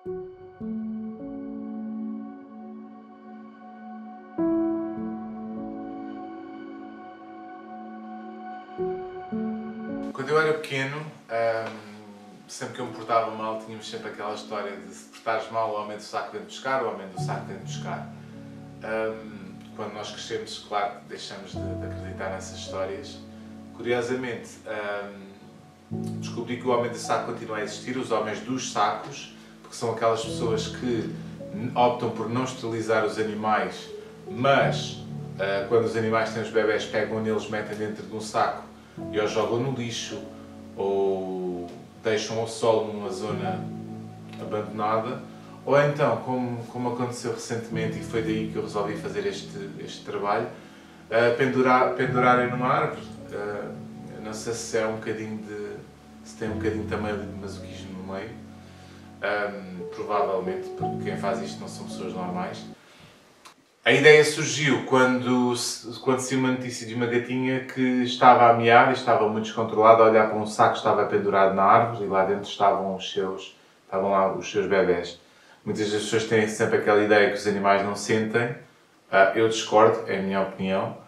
Quando eu era pequeno, sempre que eu me portava mal, tínhamos sempre aquela história de se portares mal, o homem do saco vem buscar, o homem do saco vem buscar. Quando nós crescemos, claro, deixamos de acreditar nessas histórias. Curiosamente, descobri que o homem do saco continua a existir, os homens dos sacos, porque são aquelas pessoas que optam por não esterilizar os animais, mas quando os animais têm os bebés, pegam neles, metem dentro de um saco e os jogam no lixo ou deixam ao sol numa zona abandonada, ou então, como aconteceu recentemente, e foi daí que eu resolvi fazer este trabalho, pendurarem numa árvore. Não sei se é se tem um bocadinho também de masoquismo no meio, provavelmente, porque quem faz isto não são pessoas normais. A ideia surgiu quando saiu uma notícia de uma gatinha que estava a miar e estava muito descontrolada, a olhar para um saco que estava pendurado na árvore e lá dentro estavam os seus bebés. Muitas das pessoas têm sempre aquela ideia que os animais não sentem. Eu discordo, é a minha opinião.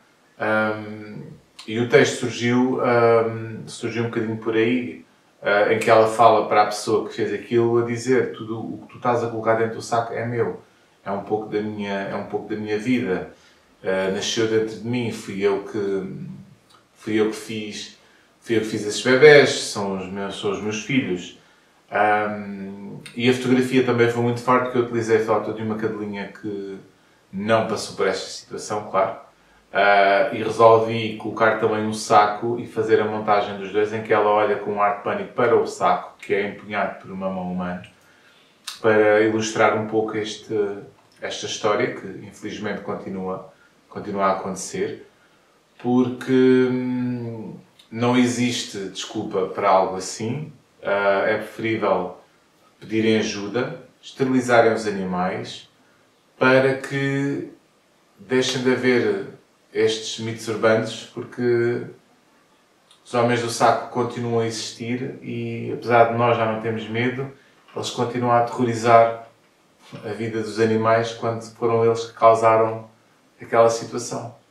E o texto surgiu um bocadinho por aí, em que ela fala para a pessoa que fez aquilo a dizer: tudo o que tu estás a colocar dentro do saco é meu. É um pouco da minha vida, nasceu dentro de mim, fui eu que fiz esses bebés, são os meus filhos. E a fotografia também foi muito forte, porque eu utilizei a foto de uma cadelinha que não passou por esta situação, claro, e resolvi colocar também um saco e fazer a montagem dos dois, em que ela olha com um ar de pânico para o saco, que é empunhado por uma mão humana, para ilustrar um pouco esta história, que infelizmente continua a acontecer, porque não existe desculpa para algo assim. É preferível pedirem ajuda, esterilizarem os animais, para que deixem de haver estes mitos urbanos, porque os homens do saco continuam a existir e, apesar de nós já não termos medo, eles continuam a aterrorizar a vida dos animais quando foram eles que causaram aquela situação.